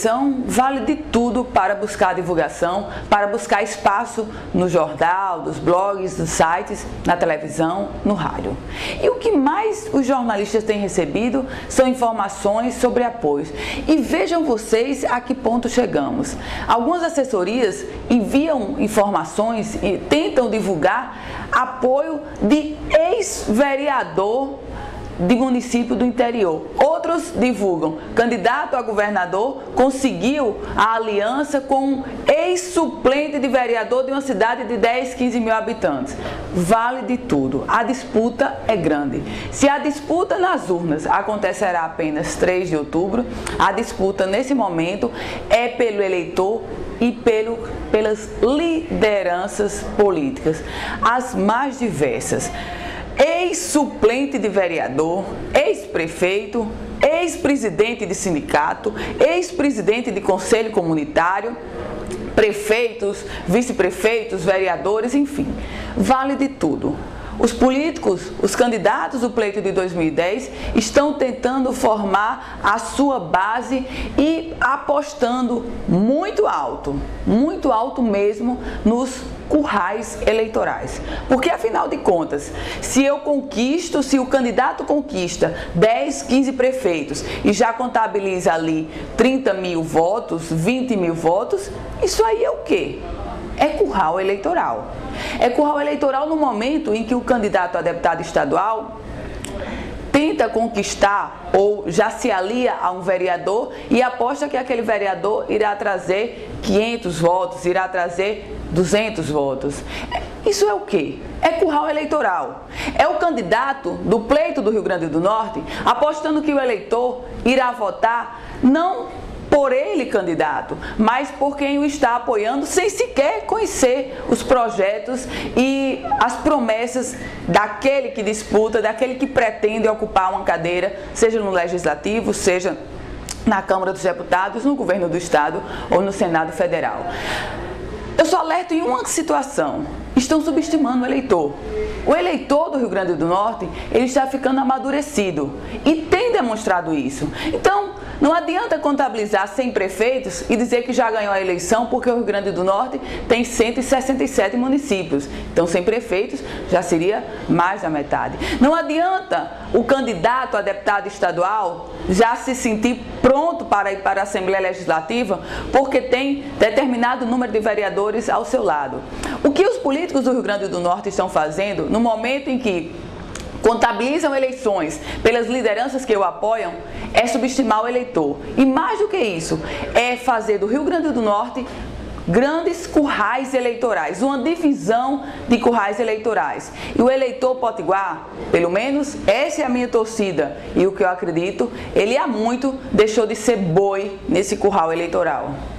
eleição vale de tudo para buscar divulgação, para buscar espaço no jornal, nos blogs, nos sites, na televisão, no rádio. E o que mais os jornalistas têm recebido são informações sobre apoios. E vejam vocês a que ponto chegamos. Algumas assessorias enviam informações e tentam divulgar apoio de ex-vereador de município do interior. Outros divulgam: candidato a governador conseguiu a aliança com um ex-suplente de vereador de uma cidade de 10, 15 mil habitantes. Vale de tudo. A disputa é grande. Se a disputa nas urnas acontecerá apenas 3 de outubro, a disputa nesse momento é pelo eleitor e pelas lideranças políticas, as mais diversas. Ex-suplente de vereador, ex-prefeito, ex-presidente de sindicato, ex-presidente de conselho comunitário, prefeitos, vice-prefeitos, vereadores, enfim, vale de tudo. Os políticos, os candidatos do pleito de 2010 estão tentando formar a sua base e apostando muito alto mesmo nos currais eleitorais. Porque afinal de contas, se o candidato conquista 10, 15 prefeitos e já contabiliza ali 30 mil votos, 20 mil votos, isso aí é o quê? É curral eleitoral. É curral eleitoral no momento em que o candidato a deputado estadual tenta conquistar ou já se alia a um vereador e aposta que aquele vereador irá trazer 500 votos, irá trazer 200 votos. Isso é o quê? É curral eleitoral. É o candidato do pleito do Rio Grande do Norte apostando que o eleitor irá votar não por ele, candidato, mas por quem o está apoiando, sem sequer conhecer os projetos e as promessas daquele que disputa, daquele que pretende ocupar uma cadeira, seja no Legislativo, seja na Câmara dos Deputados, no Governo do Estado ou no Senado Federal. Eu só alerto em uma situação: estão subestimando o eleitor. O eleitor do Rio Grande do Norte, ele está ficando amadurecido e tem demonstrado isso. Então, não adianta contabilizar 100 prefeitos e dizer que já ganhou a eleição, porque o Rio Grande do Norte tem 167 municípios. Então, 100 prefeitos já seria mais da metade. Não adianta o candidato a deputado estadual já se sentir pronto para ir para a Assembleia Legislativa, porque tem determinado número de vereadores ao seu lado. O que os políticos do Rio Grande do Norte estão fazendo no momento em que contabilizam eleições pelas lideranças que o apoiam é subestimar o eleitor. E mais do que isso, é fazer do Rio Grande do Norte grandes currais eleitorais, uma divisão de currais eleitorais. E o eleitor potiguar, pelo menos essa é a minha torcida e o que eu acredito, ele há muito deixou de ser boi nesse curral eleitoral.